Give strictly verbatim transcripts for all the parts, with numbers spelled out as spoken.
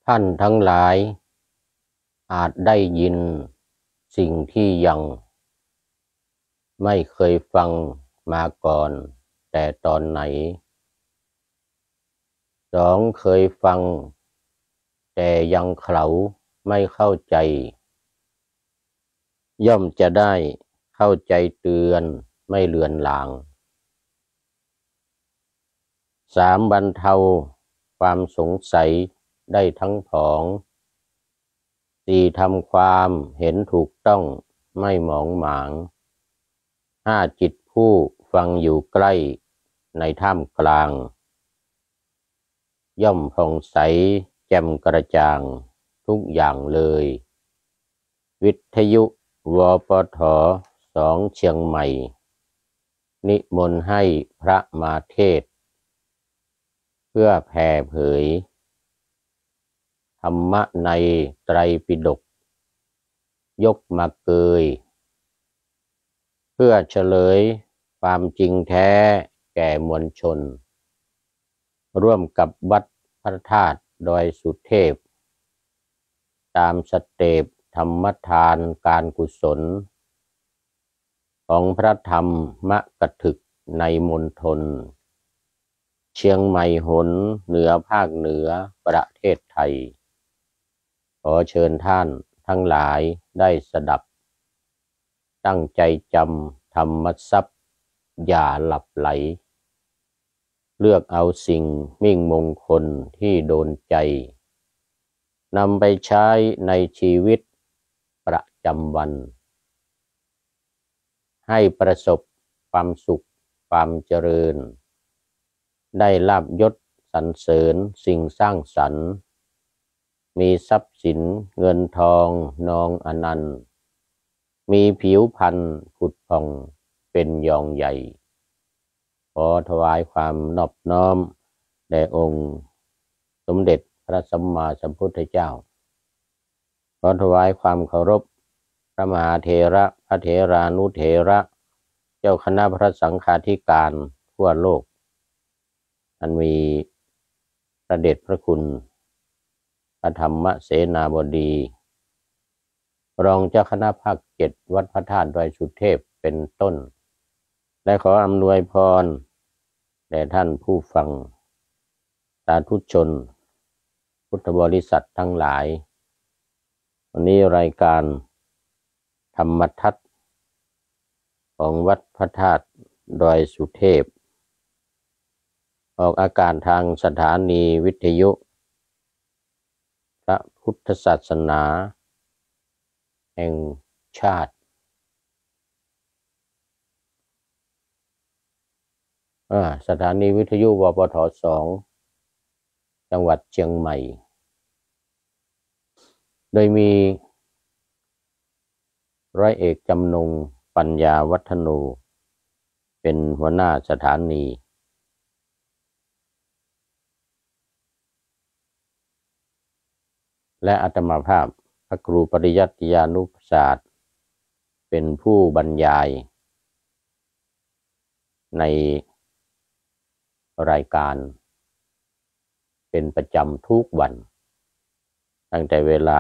ท่านทั้งหลายอาจได้ยินสิ่งที่ยังไม่เคยฟังมาก่อนแต่ตอนไหนสองเคยฟังแต่ยังเขลาไม่เข้าใจย่อมจะได้เข้าใจเตือนไม่เลือนลางสามบรรเทาความสงสัยได้ทั้งผองสี่ทำความเห็นถูกต้องไม่หมองหมางห้าจิตผู้ฟังอยู่ใกล้ในท่ามกลางย่อมผ่องใสแจ่มกระจ่างทุกอย่างเลยวิทยุวปทสองเชียงใหม่นิมนต์ให้พระมาเทศน์เพื่อแผ่เผยธรรมะในไตรปิฎกยกมาเกยเพื่อเฉลยความจริงแท้แก่มวลชนร่วมกับวัดพระธาตุดอยสุเทพตามสเต็ปธรรมทานการกุศลของพระธรรมกถึกในมณฑลเชียงใหม่หนเหนือภาคเหนือประเทศไทยขอเชิญท่านทั้งหลายได้สดับตั้งใจจำธรรมทรัพย์อย่าหลับไหลเลือกเอาสิ่งมิ่งมงคลที่โดนใจนำไปใช้ในชีวิตประจำวันให้ประสบความสุขความเจริญได้ลาภยศสรรเสริญสิ่งสร้างสรรค์มีทรัพย์สินเงินทองนองอนันต์มีผิวพรรณผุดผ่องเป็นยองใหญ่ขอถวายความนอบน้อมแด่องค์สมเด็จพระสัมมาสัมพุทธเจ้าขอถวายความเคารพพระมหาเถระพระเถรานุเถระเจ้าคณะพระสังฆาธิการทั่วโลกอันมีพระเดชพระคุณพระธรรมเสนาบดีรองเจ้าคณะภาคเจ็ดวัดพระธาตุดอยสุเทพเป็นต้นและขออำนวยพรแด่ท่านผู้ฟังสาธุชนพุทธบริษัททั้งหลายวันนี้รายการธรรมทัศน์ของวัดพระธาตุดอยสุเทพออกอากาศทางสถานีวิทยุพระพุทธศาสนาแห่งชาติสถานีวิทยุวปทสองจังหวัดเชียงใหม่โดยมีร้อยเอกจำนงปัญญาวัฒโนเป็นหัวหน้าสถานีและอาตมาภาพพระครูปริยัติยานุศาสตร์เป็นผู้บรรยายในรายการเป็นประจำทุกวันตั้งแต่เวลา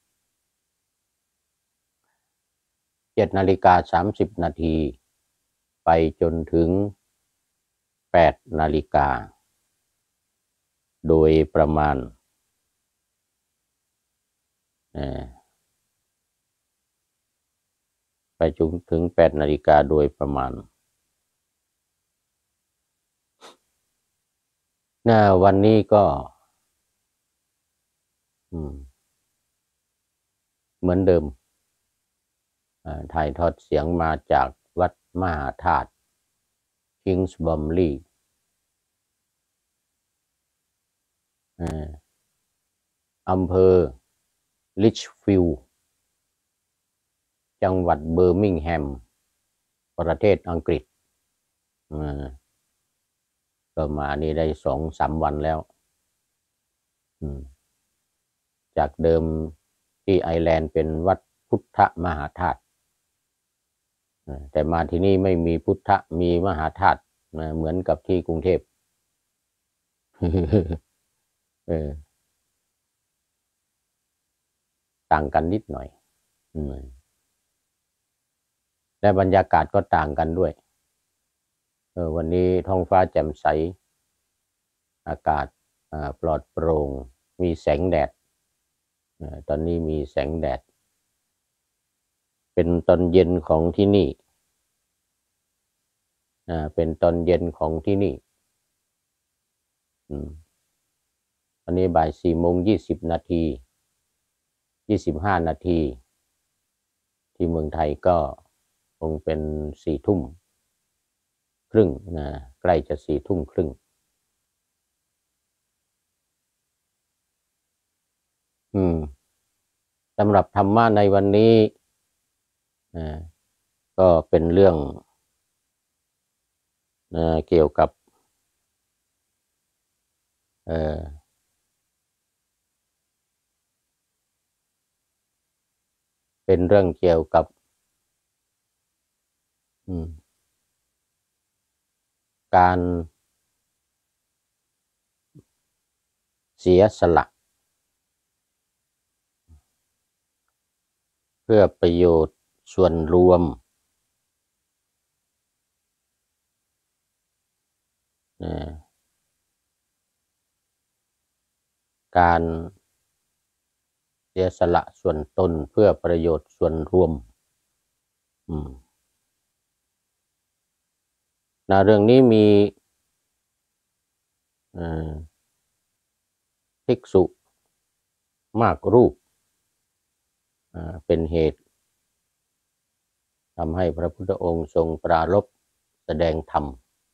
เจ็ดนาฬิกาสามสิบนาทีไปจนถึงแปดนาฬิกาโดยประมาณไปจนถึงแปดนาฬิกาโดยประมาณนะวันนี้ก็เหมือนเดิมถ่ายทอดเสียงมาจากวัดมหาธาตุคิงส์บอมลีอำเภอลิชฟิลด์จังหวัดเบอร์มิงแฮมประเทศอังกฤษก็มานี่ได้สองสามวันแล้วจากเดิมที่ไอร์แลนด์เป็นวัดพุทธมหาธาตุแต่มาที่นี่ไม่มีพุทธมีมหาธาตุเหมือนกับที่กรุงเทพต่างกันนิดหน่อยและบรรยากาศก็ต่างกันด้วยเออวันนี้ท้องฟ้าแจ่มใสอากาศปลอดโปร่งมีแสงแดดตอนนี้มีแสงแดดเป็นตอนเย็นของที่นี่เป็นตอนเย็นของที่นี่ตอนนี้บ่ายสี่โมงยี่สิบนาทียี่สิบห้านาทีที่เมืองไทยก็คงเป็นสี่ทุ่มครึ่งนะใกล้จะสี่ทุ่มครึ่งอืมสำหรับธรรมะในวันนี้นะก็เป็นเรื่องนะเกี่ยวกับเอ่อเป็นเรื่องเกี่ยวกับอืมการเสียสละเพื่อประโยชน์ส่วนรวมการเสียสละส่วนตนเพื่อประโยชน์ส่วนรวมนะเรื่องนี้มีภิกษุมากรูปเป็นเหตุทำให้พระพุทธองค์ทรงปรารภแสดงธรรม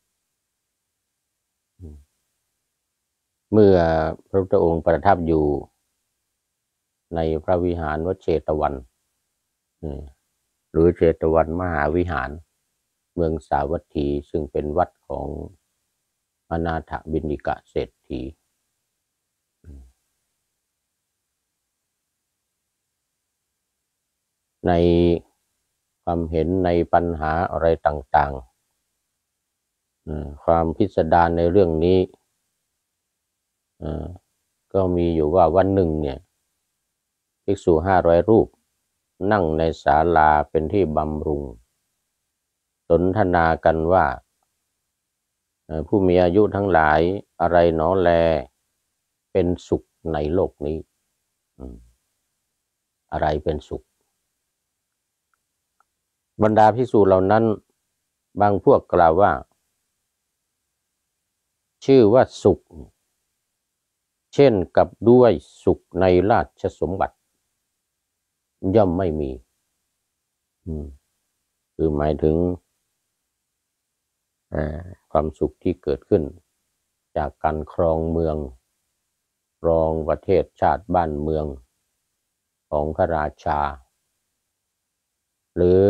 เมื่อพระพุทธองค์ประทับอยู่ในพระวิหารวัดเชตวันหรือเชตวันมหาวิหารเมืองสาวัตถีซึ่งเป็นวัดของอนาถบิณฑิกะเศรษฐีในความเห็นในปัญหาอะไรต่างๆความพิสดารในเรื่องนี้ก็มีอยู่ว่าวันหนึ่งเนี่ยภิกษุห้าร้อยรูปนั่งในศาลาเป็นที่บำรุงสนทนากันว่าผู้มีอายุทั้งหลายอะไรหนอแลเป็นสุขในโลกนี้อะไรเป็นสุขบรรดาภิกษุเหล่านั้นบางพวกกล่าวว่าชื่อว่าสุขเช่นกับด้วยสุขในราชสมบัติย่อมไม่มีคือหมายถึงความสุขที่เกิดขึ้นจากการครองเมืองครองประเทศชาติบ้านเมืองของพระราชาหรือ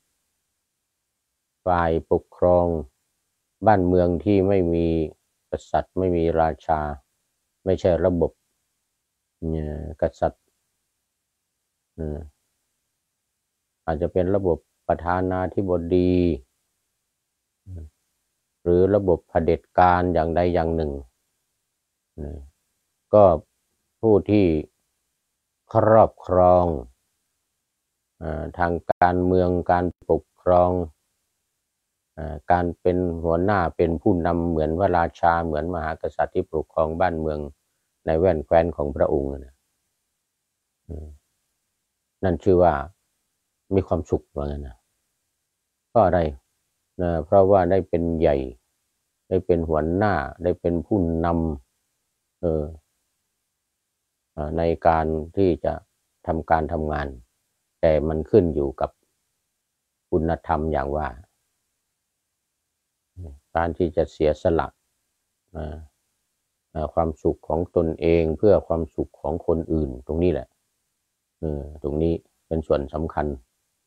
ฝ่ายปกครองบ้านเมืองที่ไม่มีกษัตริย์ไม่มีราชาไม่ใช่ระบบกษัตริย์อาจจะเป็นระบบประธานาธิบดีหรือระบบเผด็จการอย่างใดอย่างหนึ่งก็ผู้ที่ครอบครองทางการเมืองการปกครองการเป็นหัวหน้าเป็นผู้นำเหมือนพระราชาเหมือนมหากษัตริย์ที่ปกครองบ้านเมืองในแว่นแคว้นของพระองค์นั่นชื่อว่ามีความสุขว่างั้นนะเพราะอะไรนะเพราะว่าได้เป็นใหญ่ได้เป็นหัวหน้าได้เป็นผู้นำเออในการที่จะทำการทำงานแต่มันขึ้นอยู่กับคุณธรรมอย่างว่าการที่จะเสียสละความสุขของตนเองเพื่อความสุขของคนอื่นตรงนี้แหละตรงนี้เป็นส่วนสำคัญ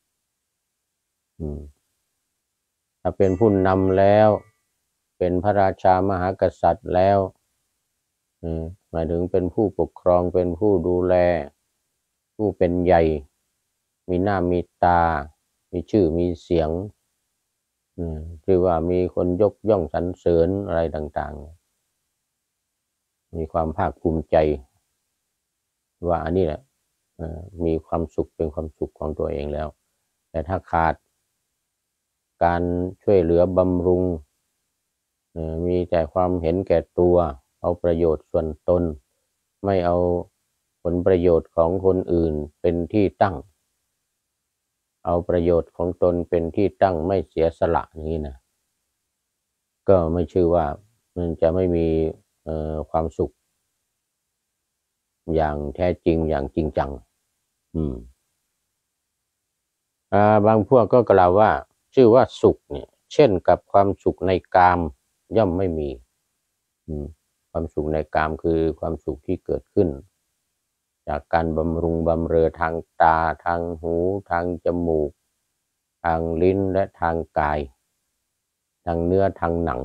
ถ้าเป็นผู้นำแล้วเป็นพระราชามหากษัตริย์แล้วหมายถึงเป็นผู้ปกครองเป็นผู้ดูแลผู้เป็นใหญ่มีหน้ามีตามีชื่อมีเสียงคือว่ามีคนยกย่องสรรเสริญอะไรต่างๆมีความภาคภูมิใจว่าอันนี้แหละมีความสุขเป็นความสุขของตัวเองแล้วแต่ถ้าขาดการช่วยเหลือบำรุงมีแต่ความเห็นแก่ตัวเอาประโยชน์ส่วนตนไม่เอาผลประโยชน์ของคนอื่นเป็นที่ตั้งเอาประโยชน์ของตนเป็นที่ตั้งไม่เสียสละอย่างนี้นะก็ไม่ชื่อว่ามันจะไม่มีความสุขอย่างแท้จริงอย่างจริงจังอืมอ่าบางพวกก็กล่าวว่าชื่อว่าสุขเนี่ยเช่นกับความสุขในกามย่อมไม่มีอืมความสุขในกามคือความสุขที่เกิดขึ้นจากการบำรุงบำเรอทางตาทางหูทางจมูกทางลิ้นและทางกายทางเนื้อทางหนัง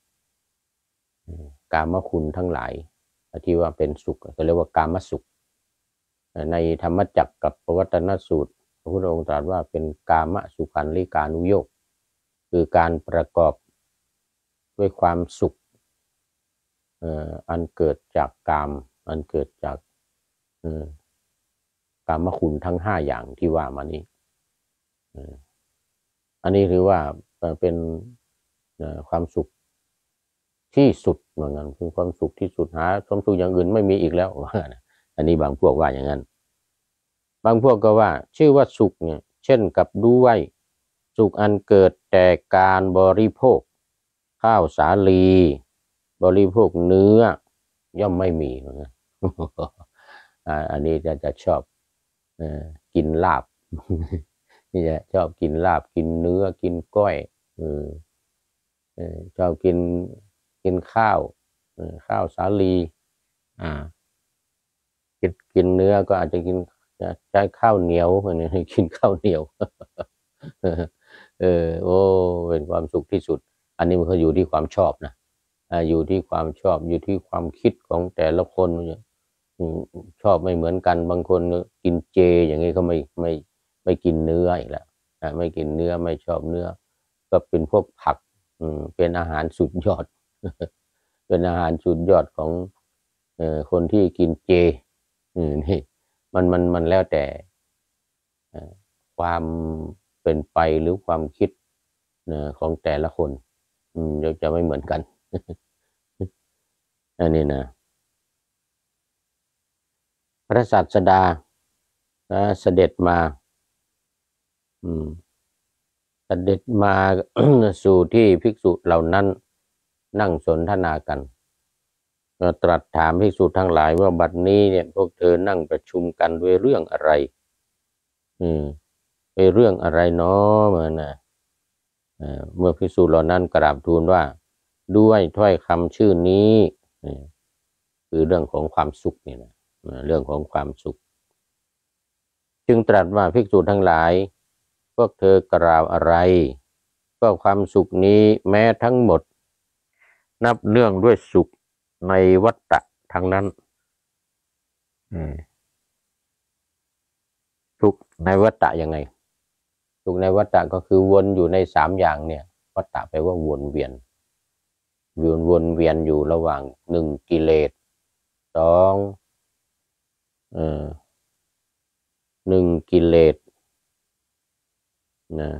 กามคุณทั้งหลายที่ว่าเป็นสุขก็เรียกว่ากามสุขในธรรมจักรกับปวัตตนสูตรพระพุทธองค์ตรัสว่าเป็นกามสุขันลิกานุโยคคือการประกอบด้วยความสุขอันเกิดจากกามอันเกิดจากกามคุณทั้งห้าอย่างที่ว่ามานี้อันนี้ถือว่าเป็นความสุขที่สุดเหมือนกันคือความสุขที่สุดหาความสุขอย่างอื่นไม่มีอีกแล้วอันนี้บางพวกว่าอย่างนั้นบางพวกก็ว่าชื่อว่าสุขเนี่ยเช่นกับด้วยสุขอันเกิดแต่การบริโภคข้าวสาลีบริโภคเนื้อย่อมไม่มีเหมือนกันอันนี้จะจะชอบกินลาบนี่จะชอบกินลาบกินเนื้อกินก้อยชอบกินกินข้าวข้าวสาลีอ่ากินกินเนื้อก็อาจจะกินใช้ข้าวเหนียวเหมือนนี้กินข้าวเหนียวเออโอ้เป็นความสุขที่สุดอันนี้มันก็อยู่ที่ความชอบนะอยู่ที่ความชอบอยู่ที่ความคิดของแต่ละคนชอบไม่เหมือนกันบางคนกินเจอย่างนี้ก็ไม่ไม่ไม่กินเนื้ออีกแล้วไม่กินเนื้อไม่ชอบเนื้อก็เป็นพวกผักเป็นอาหารสุดยอดเป็นอาหารสุดยอดของคนที่กินเจนี่มันมันมันแล้วแต่ความเป็นไปหรือความคิดของแต่ละคนจะไม่เหมือนกันอันนี้นะพระศาสดาเสด็จมาเสด็จมาสู่ที่ภิกษุเหล่านั้นนั่งสนทนากันตรัสถามภิกษุทั้งหลายว่าบัดนี้เนี่ยพวกเธอนั่งประชุมกันด้วยเรื่องอะไรอืมเป็นเรื่องอะไรเนาะเหมือนนะเมื่อภิกษุเหล่านั้นกราบทูลว่าด้วยถ้อยคำชื่อนี้คือเรื่องของความสุขนี่นะเรื่องของความสุขจึงตรัสว่าภิกษุทั้งหลายพวกเธอกล่าวอะไรก็ความสุขนี้แม้ทั้งหมดนับเนื่องด้วยสุขในวัฏฏะทั้งนั้นสุขในวัฏฏะยังไงสุขในวัฏฏะก็คือวนอยู่ในสามอย่างเนี่ยวัฏฏะแปลว่าวนเวียนวนวนเวียนอยู่ระหว่างหนึ่งกิเลสสองเอ่อหนึ่งกิเลสนะ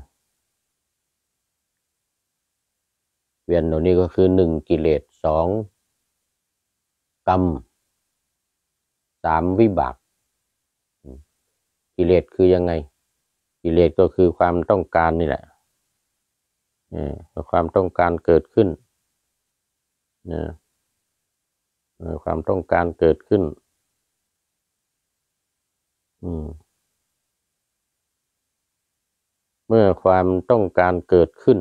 เวียนตรงนี้ก็คือหนึ่งกิเลสสองกรรมสามวิบากกิเลสคือยังไงกิเลสก็คือความต้องการนี่แหละความต้องการเกิดขึ้นความต้องการเกิดขึ้นเมื่อความต้องการเกิดขึ้น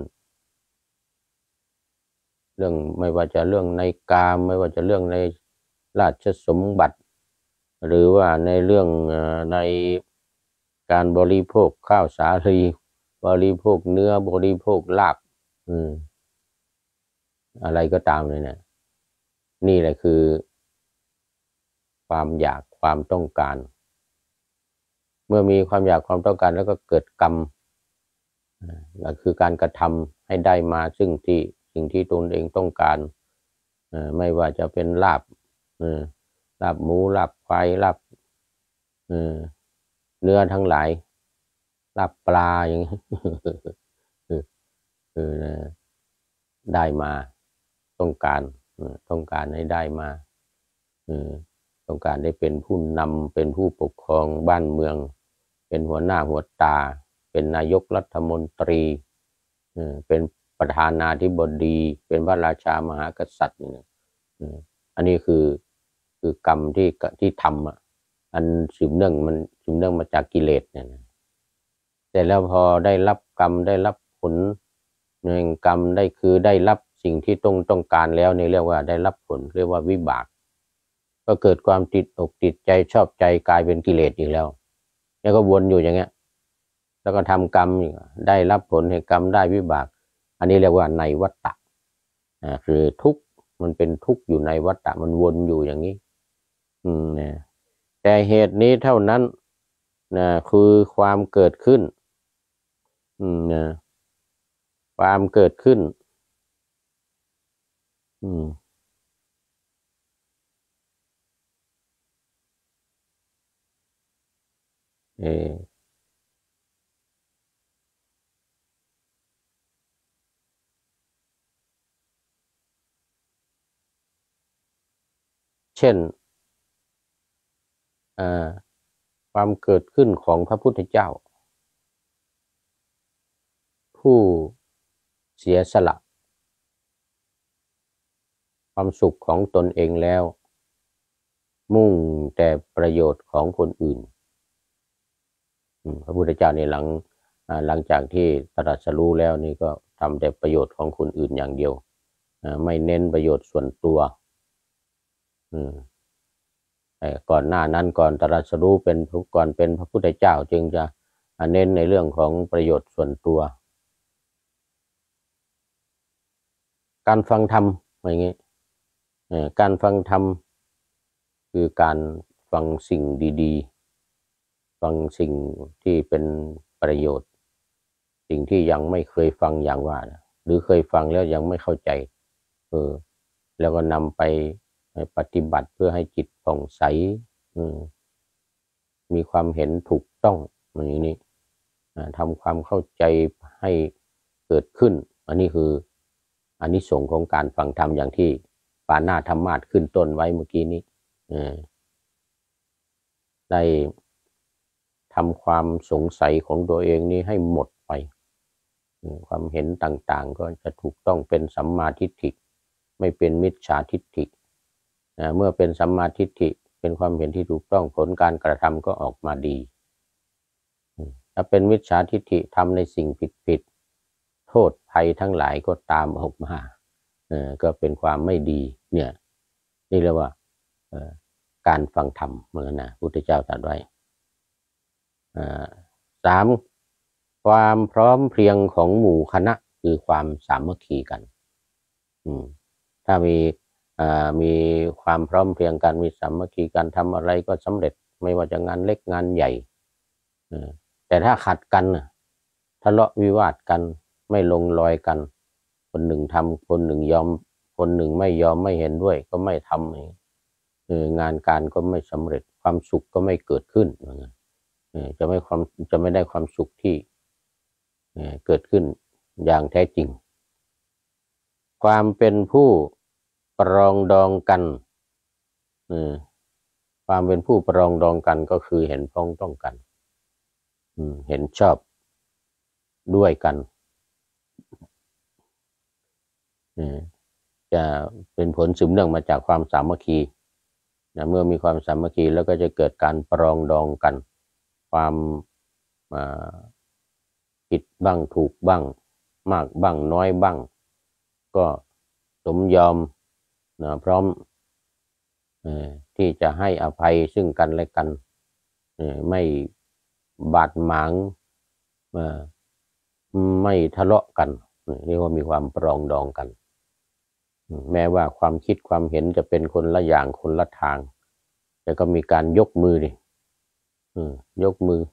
เรื่องไม่ว่าจะเรื่องในกามไม่ว่าจะเรื่องในราชสมบัติหรือว่าในเรื่องในการบริโภคข้าวสาลีบริโภคเนื้อบริโภคลาบอืมอะไรก็ตามเลยเนี่ยนี่แหละคือความอยากความต้องการเมื่อมีความอยากความต้องการแล้วก็เกิดกรรมก็คือการกระทำให้ได้มาซึ่งที่สิ่งที่ตนเองต้องการไม่ว่าจะเป็นลาบลาบหมูลาบควายลาบเนื้อทั้งหลายลาบปลาอย่างนี้คือได้มาต้องการต้องการให้ได้มาต้องการได้เป็นผู้นำเป็นผู้ปกครองบ้านเมืองเป็นหัวหน้าหัวตาเป็นนายกรัฐมนตรีเป็นประธานาธิบดีเป็นพระราชามหากษัตริย์นี่อันนี้คือคือกรรมที่ที่ทำอ่ะอันสืบเนื่องมันสืบเนื่องมาจากกิเลสเนี่ยแต่แล้วพอได้รับกรรมได้รับผลแห่งกรรมได้คือได้รับสิ่งที่ต้องต้องการแล้วนี่เรียกว่าได้รับผลเรียกว่าวิบากก็เกิดความติดอกติดใจชอบใจกลายเป็นกิเลสอีกแล้วแล้วก็วนอยู่อย่างเงี้ยแล้วก็ทำกรรมได้รับผลแห่งกรรมได้วิบากอันนี้เรียกว่าในวัฏฏะอ่าคือทุกข์มันเป็นทุกข์อยู่ในวัฏฏะมันวนอยู่อย่างนี้อืมนะแต่เหตุนี้เท่านั้นนะคือความเกิดขึ้นอืมนะความเกิดขึ้นอืมเออเช่นอ่าความเกิดขึ้นของพระพุทธเจ้าผู้เสียสละความสุขของตนเองแล้วมุ่งแต่ประโยชน์ของคนอื่นพระพุทธเจ้าในหลังหลังจากที่ตรัสรู้แล้วนี่ก็ทำแต่ประโยชน์ของคนอื่นอย่างเดียวไม่เน้นประโยชน์ส่วนตัวแต่ก่อนหน้านั้นก่อนตรัสรู้เป็นก่อนเป็นพระพุทธเจ้าจึงจะเน้นในเรื่องของประโยชน์ส่วนตัวการฟังธรรมอย่างนี้การฟังธรรมคือการฟังสิ่งดีๆฟังสิ่งที่เป็นประโยชน์สิ่งที่ยังไม่เคยฟังอย่างว่านะหรือเคยฟังแล้วยังไม่เข้าใจเออแล้วก็นำไปปฏิบัติเพื่อให้จิตผ่องใสมีความเห็นถูกต้องอย่างนี้ทำความเข้าใจให้เกิดขึ้นอันนี้คืออานิสงส์ของการฟังธรรมอย่างที่ปานาธรรมาสขึ้นต้นไว้เมื่อกี้นี้ได้ทำความสงสัยของตัวเองนี้ให้หมดไปความเห็นต่างๆก็จะถูกต้องเป็นสัมมาทิฏฐิไม่เป็นมิจฉาทิฏฐิเมื่อเป็นสัมมาทิฏฐิเป็นความเห็นที่ถูกต้องผลการกระทำก็ออกมาดีถ้าเป็นมิจฉาทิฏฐิทำในสิ่งผิดๆโทษภัยทั้งหลายก็ตามออกมาก็เป็นความไม่ดีเนี่ยนี่เรียกว่าการฟังธรรมเหมือนนะพุทธเจ้าตรัสไว้สามความพร้อมเพรียงของหมู่คณะคือความสามัคคีกันถ้ามีมีความพร้อมเพรียงกันมีสามัคคีกันทำอะไรก็สำเร็จไม่ว่าจะงานเล็กงานใหญ่แต่ถ้าขัดกันทะเลาะวิวาทกันไม่ลงรอยกันคนหนึ่งทำคนหนึ่งยอมคนหนึ่งไม่ยอมไม่เห็นด้วยก็ไม่ทำงานการก็ไม่สำเร็จความสุขก็ไม่เกิดขึ้นจะไม่ความจะไม่ได้ความสุขที่เกิดขึ้นอย่างแท้จริงความเป็นผู้ปรองดองกันความเป็นผู้ปรองดองกันก็คือเห็นพ้องต้องกันเห็นชอบด้วยกันจะเป็นผลสืบเนื่องมาจากความสามัคคีเมื่อมีความสามัคคีแล้วก็จะเกิดการปรองดองกันความผิดบ้างถูกบ้างมากบ้างน้อยบ้างก็สมยอมนะพร้อมที่จะให้อภัยซึ่งกันและกันไม่บาดหมางไม่ทะเลาะกันเรียกว่ามีความปรองดองกันแม้ว่าความคิดความเห็นจะเป็นคนละอย่างคนละทางแต่ก็มีการยกมือดิยกมือ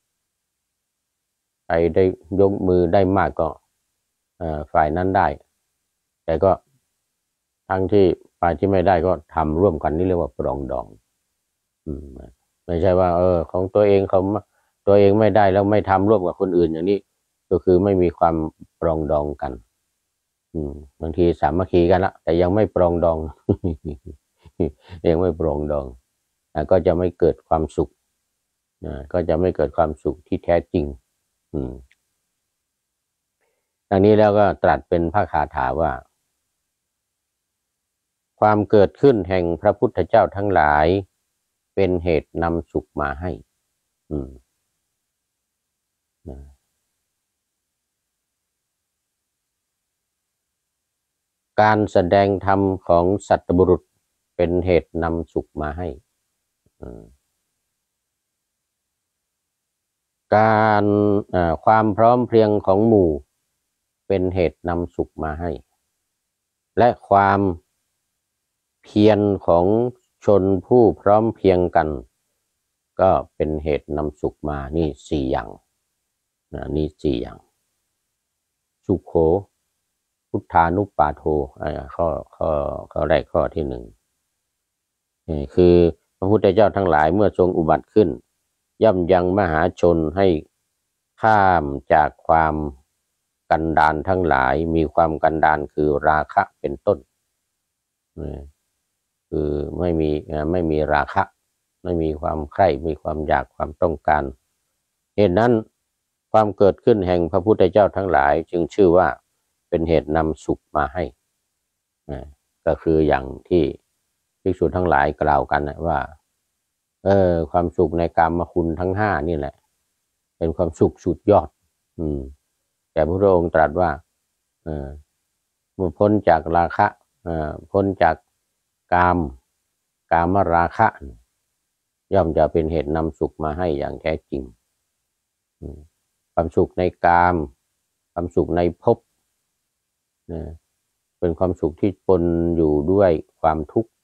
ใครได้ยกมือได้มากก็ฝ่ายนั้นได้แต่ก็ทั้งที่ฝ่ายที่ไม่ได้ก็ทำร่วมกันนี่เรียกว่าปรองดองไม่ใช่ว่าเออของตัวเองเขาตัวเองไม่ได้แล้วไม่ทำร่วมกับคนอื่นอย่างนี้ก็คือไม่มีความปรองดองกัน อืมบางทีสามัคคีกันละแต่ยังไม่ปรองดอง ยังไม่ปรองดองอ่ะก็จะไม่เกิดความสุขนะก็จะไม่เกิดความสุขที่แท้จริง อืมดังนี้แล้วก็ตรัสเป็นพระคาถาว่า ความเกิดขึ้นแห่งพระพุทธเจ้าทั้งหลายเป็นเหตุนำสุขมาให้ อืมนะการแสดงธรรมของสัตบุรุษเป็นเหตุนำสุขมาให้อืมการความพร้อมเพรียงของหมู่เป็นเหตุนำสุขมาให้ และความเพียรของชนผู้พร้อมเพรียงกันก็เป็นเหตุนำสุขมานี่สี่อย่างนะนี่สี่อย่างสุโขพุทธานุปาโทข้อข้อข้อแรกข้อที่หนึ่งคือพระพุทธเจ้าทั้งหลายเมื่อทรงอุบัติขึ้นย่อมยังมหาชนให้ข้ามจากความกันดารทั้งหลายมีความกันดารคือราคะเป็นต้นคือไม่มีไม่มีราคะไม่มีความใคร่มีความอยากความต้องการเหตุนั้นความเกิดขึ้นแห่งพระพุทธเจ้าทั้งหลายจึงชื่อว่าเป็นเหตุนำสุขมาให้ก็คืออย่างที่ภิกษุทั้งหลายกล่าวกันนะว่าเออความสุขในกามคุณทั้งห้านี่แหละเป็นความสุขสุดยอดอืมแต่พระองค์ตรัสว่าเออเมื่อพ้นจากราคะเออพ้นจากกามกามราคะย่อมจะเป็นเหตุนำสุขมาให้อย่างแท้จริงความสุขในกามความสุขในภพเป็นความสุขที่ปนอยู่ด้วยความทุกข์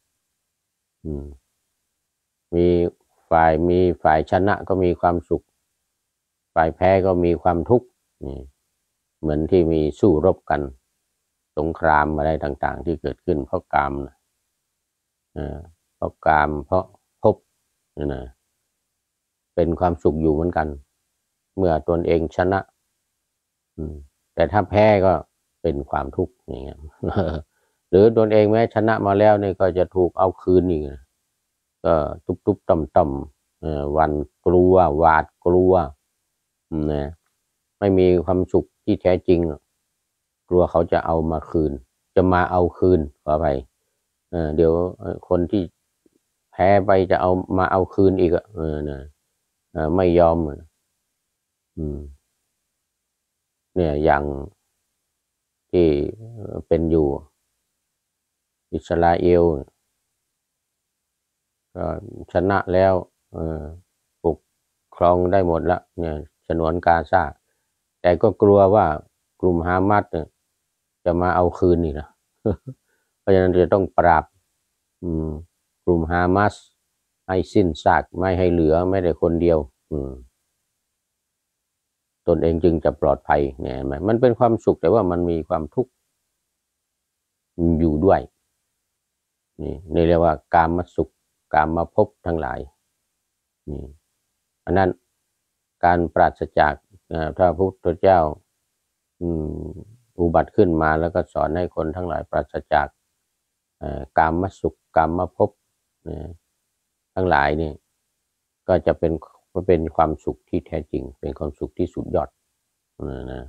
มีฝ่ายมีฝ่ายชนะก็มีความสุขฝ่ายแพ้ก็มีความทุกข์เหมือนที่มีสู้รบกันสงครามอะไรต่างๆที่เกิดขึ้นเพราะกามนะเพราะกามเพราะภพนะเป็นความสุขอยู่เหมือนกันเมื่อตนเองชนะแต่ถ้าแพ้ก็เป็นความทุกข์อย่างเงี้ยหรือตนเองแม้ชนะมาแล้วเนี่ยก็จะถูกเอาคืนอีกก็ทุบๆต่ำๆวันกลัวหวาดกลัวนะไม่มีความสุขที่แท้จริงกลัวเขาจะเอามาคืนจะมาเอาคืนขอไปเดี๋ยวคนที่แพ้ไปจะเอามาเอาคืนอีกเออนะไม่ยอมอืมเนี่ยอย่างที่เป็นอยู่อิสราเอลก็ชนะแล้วปกครองได้หมดละเนี่ยฉนวนกาซาแต่ก็กลัวว่ากลุ่มฮามาสเนี่ยจะมาเอาคืนนี่นะเพราะฉะนั้นจะต้องปราบกลุ่มฮามาสให้สิ้นซากไม่ให้เหลือไม่ได้คนเดียวตนเองจึงจะปลอดภัยเนี่ยมันเป็นความสุขแต่ว่ามันมีความทุกข์อยู่ด้วยนี่นี่เรียกว่ากามสุขกามภพทั้งหลายนี่อันนั้นการปราศจากพระพุทธเจ้าอุบัติขึ้นมาแล้วก็สอนให้คนทั้งหลายปราศจากกามสุขกามภพทั้งหลายนี่ก็จะเป็นเป็นความสุขที่แท้จริงเป็นความสุขที่สุดยอดนะ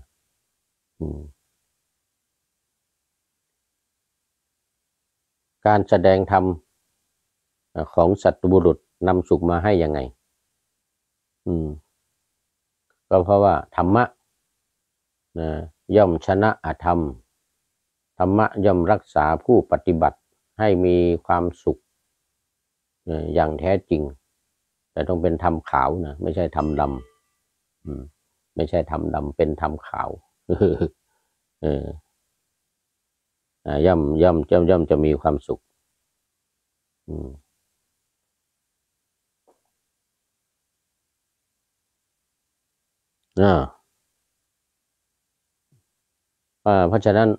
การแสดงธรรมของสัตบุรุษนำสุขมาให้ยังไงอืมก็เพราะว่าธรรมะนะย่อมชนะอธรรมธรรมะย่อมรักษาผู้ปฏิบัติให้มีความสุขอย่างแท้จริงแต่ต้องเป็นธรรมขาวนะไม่ใช่ธรรมดำไม่ใช่ธรรมดำเป็นธรรมขาวเออย่อมย่อมย่อมย่อมจะมีความสุขอ่าเพราะฉะนั้น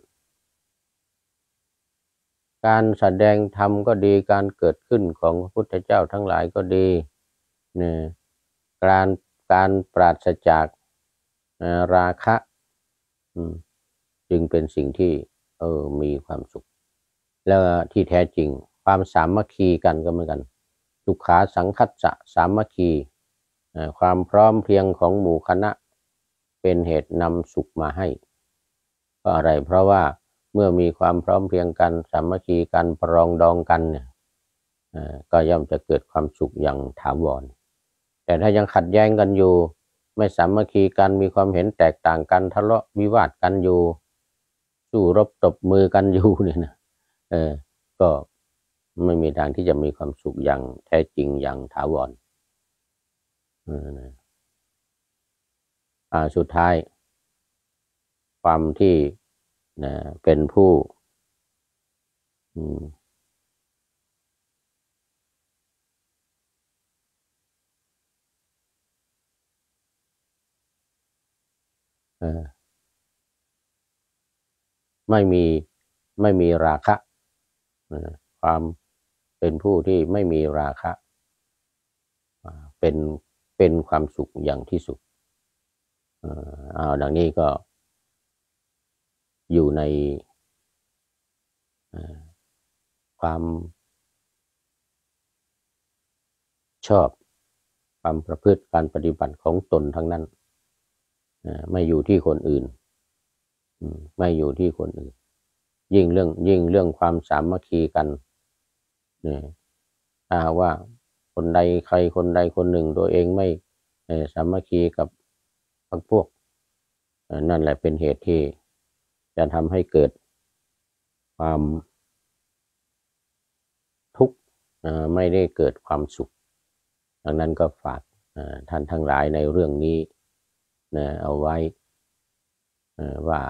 การแสดงธรรมก็ดีการเกิดขึ้นของพระพุทธเจ้าทั้งหลายก็ดีเนี่ยการการปราศจากราคะจึงเป็นสิ่งที่เออมีความสุขแล้วที่แท้จริงความสามัคคีกันก็เหมือนกันสุขาสังคัสสะสามัคคีความพร้อมเพรียงของหมู่คณะเป็นเหตุนำสุขมาให้เพราะอะไรเพราะว่าเมื่อมีความพร้อมเพรียงกันสามัคคีกันปรองดองกันเนี่ยก็ย่อมจะเกิดความสุขอย่างถาวรแต่ถ้ายังขัดแย้งกันอยู่ไม่สามัคคีกันมีความเห็นแตกต่างกันทะเลาะวิวาทกันอยู่สู้รบตบมือกันอยู่เนี่ยนะเออก็ไม่มีทางที่จะมีความสุขอย่างแท้จริงอย่างถาวรอ่าสุดท้ายความที่นะเป็นผู้อืมเออไม่มีไม่มีราคะความเป็นผู้ที่ไม่มีราคะเป็นเป็นความสุขอย่างที่สุดเอาดังนี้ก็อยู่ในความชอบความประพฤติการปฏิบัติของตนทั้งนั้นไม่อยู่ที่คนอื่นไม่อยู่ที่คนอื่นยิ่งเรื่องยิ่งเรื่องความสามัคคีกันเนี่ยถ้าว่าคนใดใครคนใดคนหนึ่งตัวเองไม่สามัคคีกับพรรคพวกนั่นแหละเป็นเหตุที่จะทำให้เกิดความทุกข์ไม่ได้เกิดความสุขดังนั้นก็ฝากท่านทั้งหลายในเรื่องนี้นะเอาไว้ว่า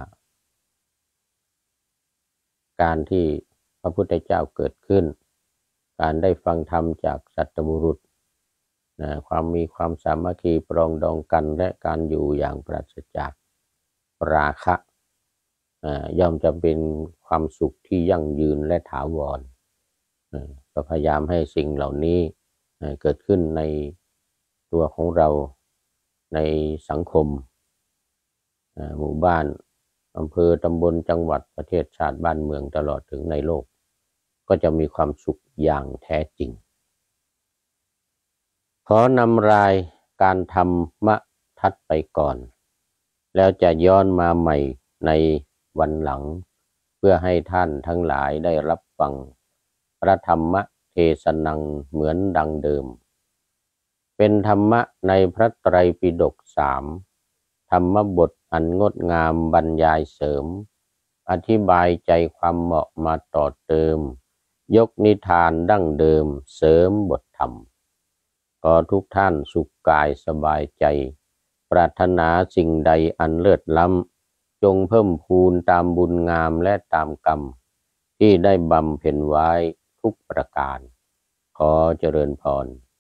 การที่พระพุทธเจ้าเกิดขึ้นการได้ฟังธรรมจากสัตบุรุษนะความมีความสามัคคีปรองดองกันและการอยู่อย่างปราศจากราคะย่อมจะเป็นความสุขที่ยั่งยืนและถาวรก็พยายามให้สิ่งเหล่านี้เกิดขึ้นในตัวของเราในสังคมหมู่บ้านอำเภอตำบลจังหวัดประเทศชาติบ้านเมืองตลอดถึงในโลกก็จะมีความสุขอย่างแท้จริงขอนำรายการธรรมทัศน์ไปก่อนแล้วจะย้อนมาใหม่ในวันหลังเพื่อให้ท่านทั้งหลายได้รับฟังพระธรรมเทศนังเหมือนดังเดิมเป็นธรรมะในพระไตรปิฎกสามธรรมบทอันงดงามบรรยายเสริมอธิบายใจความเหมาะมาต่อเติมยกนิทานดั้งเดิมเสริมบทธรรมขอทุกท่านสุขกายสบายใจปรารถนาสิ่งใดอันเลิศล้ำจงเพิ่มพูนตามบุญงามและตามกรรมที่ได้บำเพ็ญไว้ทุกประการขอเจริญพร